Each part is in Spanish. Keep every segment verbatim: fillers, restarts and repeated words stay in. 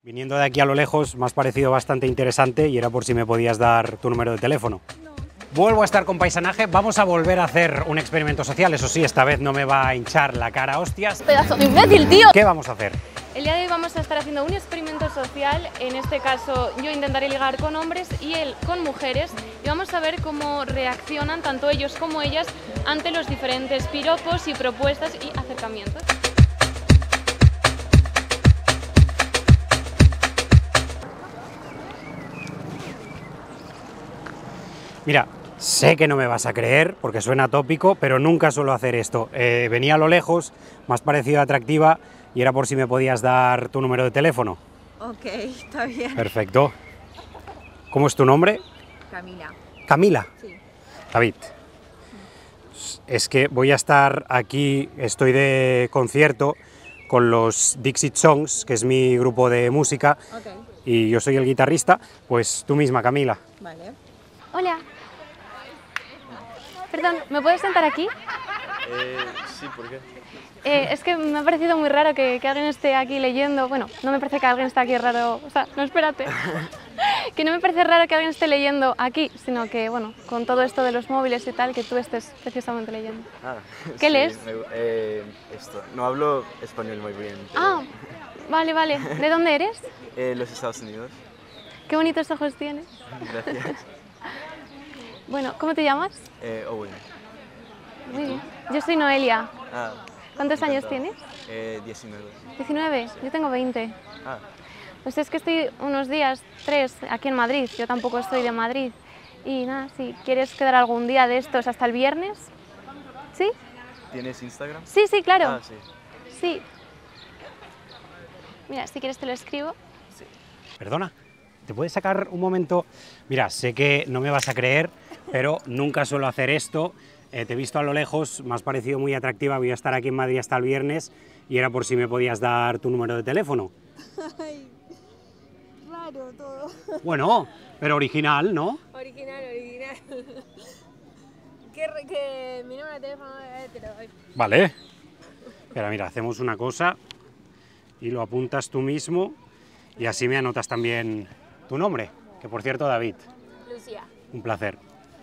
Viniendo de aquí a lo lejos me has parecido bastante interesante y era por si me podías dar tu número de teléfono. No. Vuelvo a estar con paisanaje, vamos a volver a hacer un experimento social, eso sí, esta vez no me va a hinchar la cara a hostias. ¡Pedazo de imbécil, tío! ¿Qué vamos a hacer? El día de hoy vamos a estar haciendo un experimento social, en este caso yo intentaré ligar con hombres y él con mujeres y vamos a ver cómo reaccionan tanto ellos como ellas ante los diferentes piropos y propuestas y acercamientos. Mira, sé que no me vas a creer porque suena tópico, pero nunca suelo hacer esto. Eh, venía a lo lejos, me has parecido atractiva y era por si me podías dar tu número de teléfono. Ok, está bien. Perfecto. ¿Cómo es tu nombre? Camila. Camila. Sí. David. Es que voy a estar aquí, estoy de concierto con los Dixit Songs, que es mi grupo de música, Ok. y yo soy el guitarrista, pues tú misma, Camila. Vale. Hola. Perdón, ¿me puedes sentar aquí? Eh, sí, ¿por qué? Eh, es que me ha parecido muy raro que, que alguien esté aquí leyendo. Bueno, no me parece que alguien esté aquí raro. O sea, no, espérate. Que no me parece raro que alguien esté leyendo aquí, sino que, bueno, con todo esto de los móviles y tal, que tú estés precisamente leyendo. Ah, ¿Qué sí, lees? me- eh, esto. No hablo español muy bien. pero- Ah, vale, vale. ¿De dónde eres? Eh, los Estados Unidos. Qué bonitos ojos tienes. Gracias. Bueno, ¿cómo te llamas? Eh, Owen. Muy bien. Yo soy Noelia. Ah, ¿Cuántos años encantado. tienes? Eh, diecinueve. diecinueve. Yo tengo veinte. Ah, Pues es que estoy unos días, tres, aquí en Madrid. Yo tampoco estoy de Madrid. Y nada, si quieres quedar algún día de estos hasta el viernes. ¿Sí? ¿tienes Instagram? Sí, sí, claro. Ah, sí. Sí. Mira, si quieres te lo escribo. Perdona, ¿te puedes sacar un momento? Mira, sé que no me vas a creer, pero nunca suelo hacer esto. Eh, te he visto a lo lejos, me has parecido muy atractiva, voy a estar aquí en Madrid hasta el viernes y era por si me podías dar tu número de teléfono. Ay, raro todo. Bueno, pero original, ¿no? Original, original. que, re- que mi número de teléfono eh, te lo doy. Vale. Pero mira, hacemos una cosa y lo apuntas tú mismo y así me anotas también tu nombre, que por cierto, David, Lucía. un placer.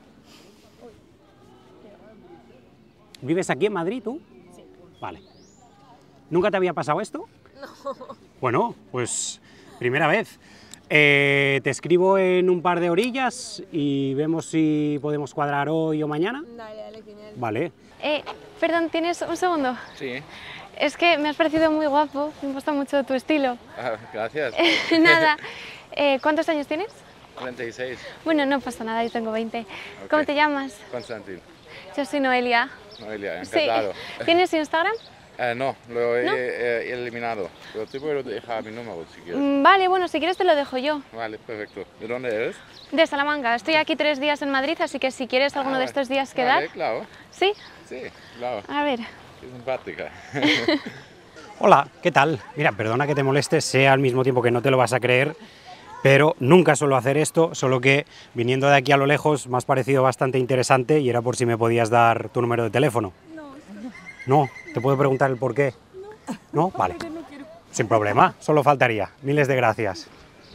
¿Vives aquí en Madrid tú? Sí. Vale. ¿Nunca te había pasado esto? No. Bueno, pues primera vez. Eh, te escribo en un par de orillas y vemos si podemos cuadrar hoy o mañana. Dale, dale, genial. Vale. Eh, perdón, ¿tienes un segundo? Sí, Es que me has parecido muy guapo, me gusta mucho tu estilo. ah, gracias. Nada, eh, ¿cuántos años tienes? cuarenta y seis, Bueno, no pasa nada, yo tengo veinte. Ok. ¿Cómo te llamas? Constantin. Yo soy Noelia. Noelia, Sí. encantado. ¿Tienes Instagram? Eh, no, lo he ¿No? eh, eliminado, pero te puedo dejar mi número si quieres. Mm, Vale, bueno, si quieres te lo dejo yo. Vale, perfecto. ¿De dónde eres? De Salamanca. Estoy aquí tres días en Madrid, así que si quieres alguno Ah, de vale. estos días quedar. Vale, claro. ¿Sí? Sí, claro. A ver. Qué simpática. Hola, ¿qué tal? Mira, perdona que te moleste, sé al mismo tiempo que no te lo vas a creer, pero nunca suelo hacer esto, solo que viniendo de aquí a lo lejos me has parecido bastante interesante y era por si me podías dar tu número de teléfono. No, No, ¿te puedo preguntar el por qué? ¿No? Vale. Sin problema, solo faltaría. Miles de gracias.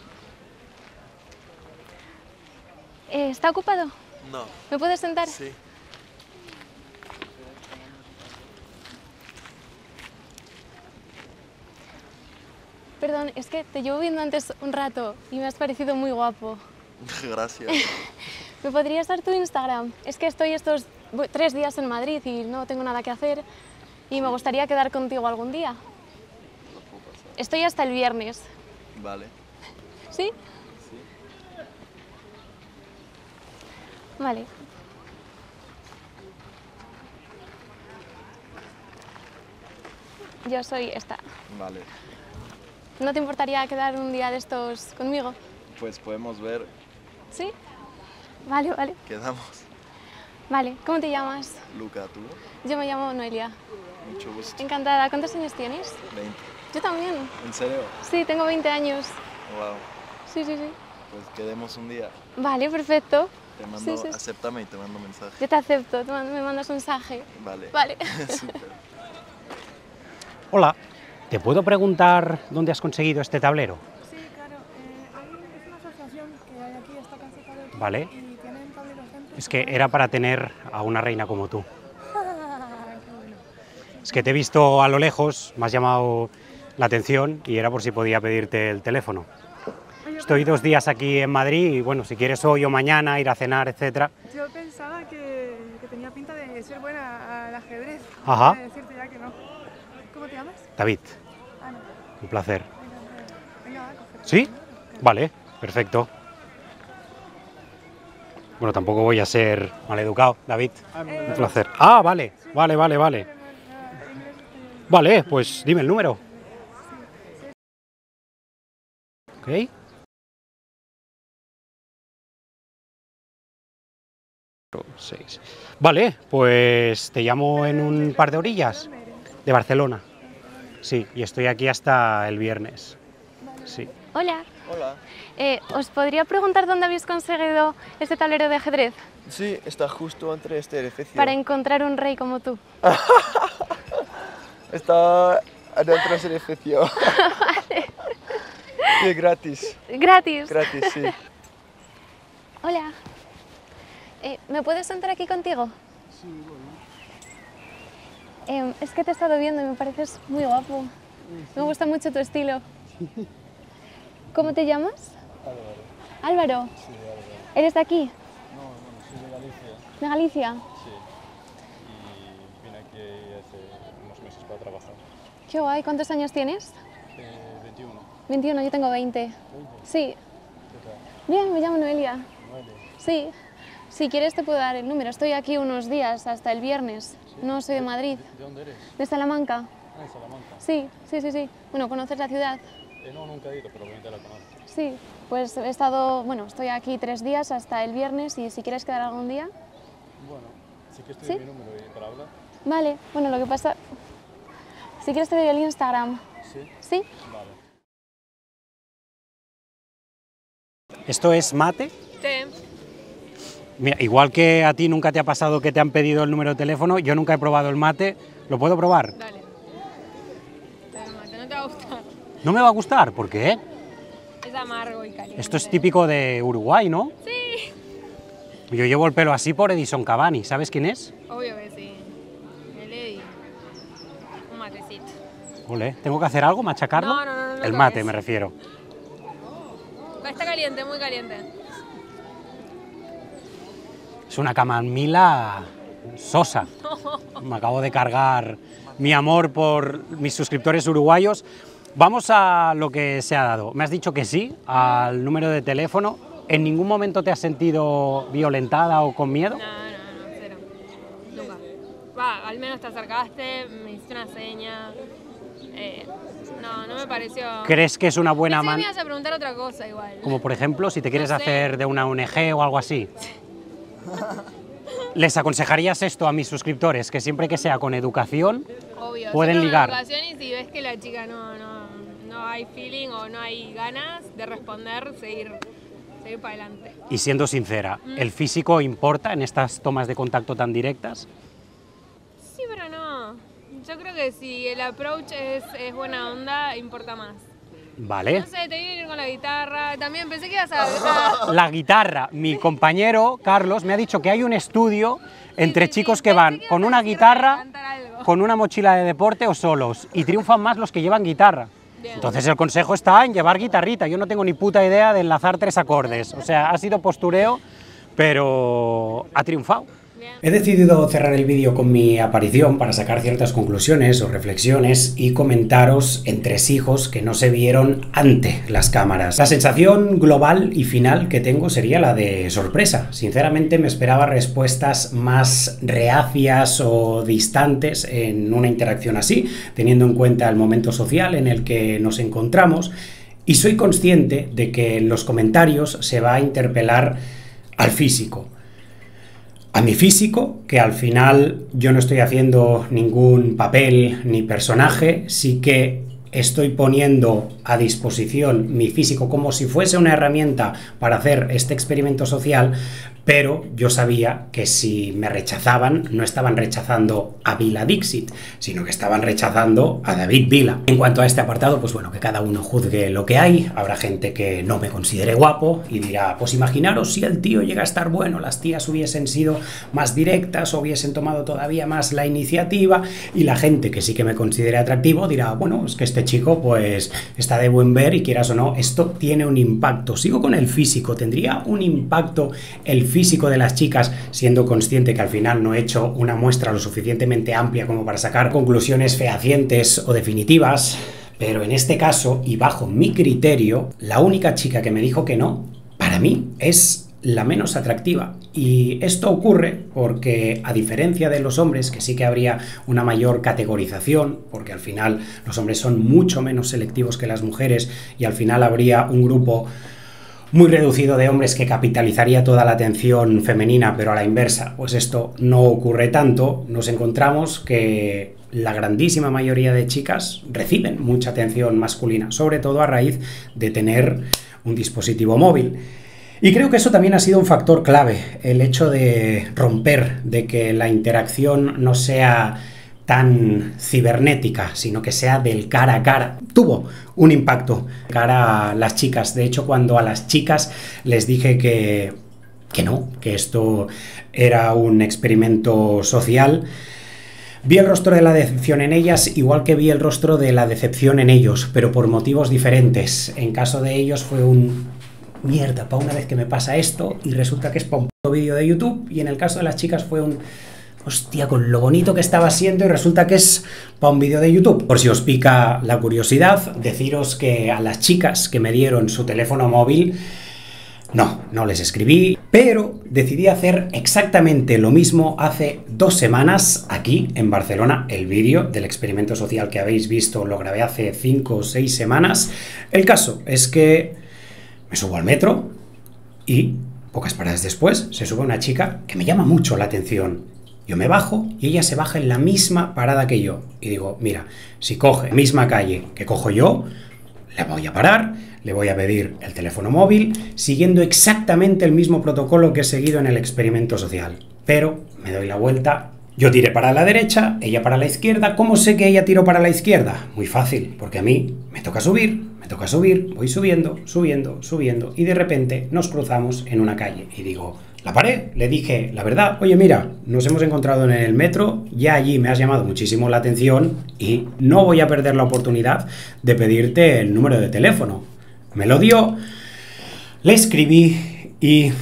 Eh, ¿Está ocupado? No. ¿Me puedes sentar? Sí. Perdón, es que te llevo viendo antes un rato y me has parecido muy guapo. Gracias. ¿Me podrías dar tu Instagram? Es que estoy estos bu- tres días en Madrid y no tengo nada que hacer y me gustaría quedar contigo algún día. Estoy hasta el viernes. Vale. ¿Sí? Sí. Vale. Yo soy esta. Vale. ¿No te importaría quedar un día de estos conmigo? Pues podemos ver. ¿Sí? Vale, vale. Quedamos. Vale, ¿cómo te llamas? Luca, tú. Yo me llamo Noelia. Mucho gusto. Encantada. ¿Cuántos años tienes? veinte. Yo también. ¿En serio? Sí, tengo veinte años. Wow. Sí, sí, sí. Pues quedemos un día. Vale, perfecto. Te mando, Sí, sí. acéptame y te mando mensaje. Yo te acepto, te mando- me mandas un mensaje. Vale. Vale. Súper. Hola, ¿te puedo preguntar dónde has conseguido este tablero? Sí, Vale. y tienen tableros dentro. Es que era para tener a una reina como tú. Es que te he visto a lo lejos, me has llamado la atención y era por si podía pedirte el teléfono. Estoy dos días aquí en Madrid y bueno, si quieres hoy o mañana ir a cenar, etcétera. Yo pensaba que, que tenía pinta de ser buena al ajedrez. Ajá. Voy a decirte ya que no. ¿Cómo te llamas? David, Ah, no. un placer. Venga, va, coge. ¿Sí? Vale, perfecto. Bueno, tampoco voy a ser maleducado, David. Un placer. Ah, vale, vale, vale, vale. Vale, pues dime el número. Ok. Seis. Vale, pues te llamo en un par de orillas. De Barcelona. Sí, y estoy aquí hasta el viernes. Sí. Hola. Hola. Eh, ¿Os podría preguntar dónde habéis conseguido este tablero de ajedrez Sí, está justo entre este edificio. para encontrar un rey como tú? Está dentro de ese edificio. Sí, gratis. Gratis. Gratis, sí. Hola. Eh, ¿Me puedes sentar aquí contigo? Sí, bueno. Es que te he estado viendo y me pareces muy guapo. Me gusta mucho tu estilo. ¿Cómo te llamas? Álvaro. ¿Álvaro? Sí, Álvaro. ¿Eres de aquí? No, no, soy de Galicia. ¿De Galicia? Sí. Y vine aquí hace unos meses para trabajar. Qué guay. ¿Cuántos años tienes? Eh, veintiuno. veintiuno, yo tengo veinte. ¿veinte? Sí. ¿Qué tal? Bien, me llamo Noelia. Noelia. Sí. Si quieres te puedo dar el número. Estoy aquí unos días, hasta el viernes. No soy de Madrid. ¿De dónde eres? De Salamanca. Ah, en Salamanca. Sí, sí, sí, sí. Bueno, ¿conoces la ciudad? Eh, no, nunca he ido, pero obviamente la conozco. Sí. Pues he estado, bueno, estoy aquí tres días hasta el viernes y si quieres quedar algún día. Bueno, sí que estoy ¿Sí? en mi número y para hablar. Vale. Bueno, lo que pasa... Si quieres te doy el Instagram. Sí. ¿Sí? Vale. ¿Esto es mate? Sí. Mira, igual que a ti nunca te ha pasado que te han pedido el número de teléfono, yo nunca he probado el mate. ¿Lo puedo probar? Dale. Pero mate, no te va a gustar. No me va a gustar, ¿por qué? Es amargo y caliente. Esto es típico de Uruguay, ¿no? Sí. Yo llevo el pelo así por Edison Cavani, ¿sabes quién es? Obvio que sí. El Eddy. Un matecito. Ole, ¿tengo que hacer algo, machacarlo? No, no, no, no lo El mate toques. me refiero. Está caliente, muy caliente. Es una camamila sosa. Me acabo de cargar mi amor por mis suscriptores uruguayos. Vamos a lo que se ha dado. Me has dicho que sí al número de teléfono. ¿En ningún momento te has sentido violentada o con miedo? No, no, no, cero. Nunca. Va, al menos te acercaste, me hiciste una seña. Eh, no, no me pareció... ¿Crees que es una buena Pensé que me manera? ibas a preguntar otra cosa igual. Como por ejemplo, si te quieres No sé. hacer de una O N G o algo así. ¿Les aconsejarías esto a mis suscriptores? Que siempre que sea con educación, Obvio. pueden siempre ligar. Una educación y si ves que la chica no, no, no hay feeling o no hay ganas de responder, seguir, seguir para adelante. y siendo sincera, ¿el físico importa en estas tomas de contacto tan directas? Sí, pero no. Yo creo que si el approach es, es buena onda, importa más. Vale. No sé, te vi venir con la guitarra. También pensé que ibas a... a- La guitarra, mi compañero Carlos me ha dicho que hay un estudio entre sí, sí, chicos sí, que pensé van que ibas con a una decirme guitarra, cantar algo. con una mochila de deporte o solos, y triunfan más los que llevan guitarra. Bien. Entonces el consejo está en llevar guitarrita. Yo no tengo ni puta idea de enlazar tres acordes. O sea, ha sido postureo, pero ha triunfado. Bien. He decidido cerrar el vídeo con mi aparición para sacar ciertas conclusiones o reflexiones y comentaros entresijos que no se vieron ante las cámaras. La sensación global y final que tengo sería la de sorpresa. Sinceramente me esperaba respuestas más reacias o distantes en una interacción así, teniendo en cuenta el momento social en el que nos encontramos, y soy consciente de que en los comentarios se va a interpelar al físico. A mi físico, que al final yo no estoy haciendo ningún papel ni personaje, sí que estoy poniendo a disposición mi físico como si fuese una herramienta para hacer este experimento social, pero yo sabía que si me rechazaban, no estaban rechazando a Vila Dixit, sino que estaban rechazando a David Vila. En cuanto a este apartado, pues bueno, que cada uno juzgue lo que hay. Habrá gente que no me considere guapo y dirá, pues imaginaros si el tío llega a estar bueno, las tías hubiesen sido más directas, hubiesen tomado todavía más la iniciativa, y la gente que sí que me considere atractivo dirá, bueno, es que este chico pues está de buen ver y quieras o no, esto tiene un impacto. Sigo con el físico, ¿tendría un impacto el físico de las chicas, siendo consciente que al final no he hecho una muestra lo suficientemente amplia como para sacar conclusiones fehacientes o definitivas? Pero en este caso, y bajo mi criterio, la única chica que me dijo que no, para mí, es la menos atractiva. Y esto ocurre porque, a diferencia de los hombres, que sí que habría una mayor categorización, porque al final los hombres son mucho menos selectivos que las mujeres, y al final habría un grupo muy reducido de hombres que capitalizaría toda la atención femenina, pero a la inversa, pues esto no ocurre tanto. Nos encontramos que la grandísima mayoría de chicas reciben mucha atención masculina, sobre todo a raíz de tener un dispositivo móvil. Y creo que eso también ha sido un factor clave, el hecho de romper, de que la interacción no sea tan cibernética, sino que sea del cara a cara. Tuvo un impacto cara a las chicas. De hecho, cuando a las chicas les dije que, que no, que esto era un experimento social, vi el rostro de la decepción en ellas, igual que vi el rostro de la decepción en ellos, pero por motivos diferentes. En caso de ellos fue un mierda, para una vez que me pasa esto, y resulta que es para un puto vídeo de YouTube, y en el caso de las chicas fue un hostia, con lo bonito que estaba siendo, y resulta que es para un vídeo de YouTube. Por si os pica la curiosidad, deciros que a las chicas que me dieron su teléfono móvil, no, no les escribí, pero decidí hacer exactamente lo mismo hace dos semanas aquí en Barcelona. El vídeo del experimento social que habéis visto lo grabé hace cinco o seis semanas. El caso es que me subo al metro y pocas paradas después se sube una chica que me llama mucho la atención. Yo me bajo y ella se baja en la misma parada que yo. Y digo, mira, si coge la misma calle que cojo yo, le voy a parar, le voy a pedir el teléfono móvil, siguiendo exactamente el mismo protocolo que he seguido en el experimento social. Pero me doy la vuelta, yo tiré para la derecha, ella para la izquierda. ¿Cómo sé que ella tiró para la izquierda? Muy fácil, porque a mí me toca subir, me toca subir, voy subiendo, subiendo, subiendo, y de repente nos cruzamos en una calle. Y digo, la paré, le dije la verdad, oye mira, nos hemos encontrado en el metro, ya allí me has llamado muchísimo la atención y no voy a perder la oportunidad de pedirte el número de teléfono. Me lo dio, le escribí y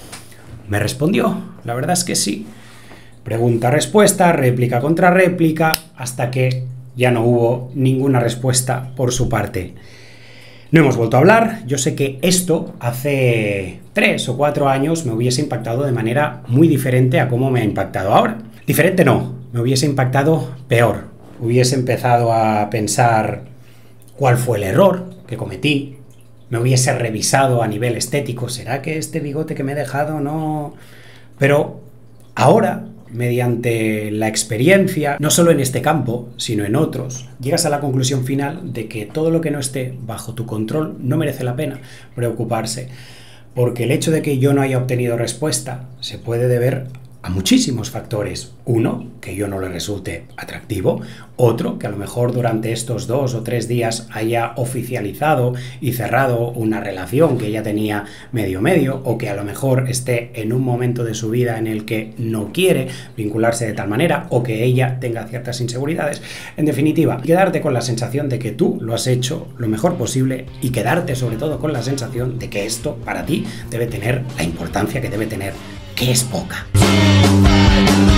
me respondió, la verdad es que sí. Pregunta-respuesta, réplica contra réplica, hasta que ya no hubo ninguna respuesta por su parte. No hemos vuelto a hablar. Yo sé que esto hace tres o cuatro años me hubiese impactado de manera muy diferente a cómo me ha impactado ahora. Diferente no, me hubiese impactado peor. Hubiese empezado a pensar cuál fue el error que cometí. Me hubiese revisado a nivel estético. ¿Será que este bigote que me he dejado no...? Pero ahora, mediante la experiencia, no solo en este campo, sino en otros, llegas a la conclusión final de que todo lo que no esté bajo tu control no merece la pena preocuparse, porque el hecho de que yo no haya obtenido respuesta se puede deber a muchísimos factores. Uno, que yo no le resulte atractivo. Otro, que a lo mejor durante estos dos o tres días haya oficializado y cerrado una relación que ella tenía medio medio, o que a lo mejor esté en un momento de su vida en el que no quiere vincularse de tal manera, o que ella tenga ciertas inseguridades. En definitiva, quedarte con la sensación de que tú lo has hecho lo mejor posible, y quedarte sobre todo con la sensación de que esto para ti debe tener la importancia que debe tener, que es poca.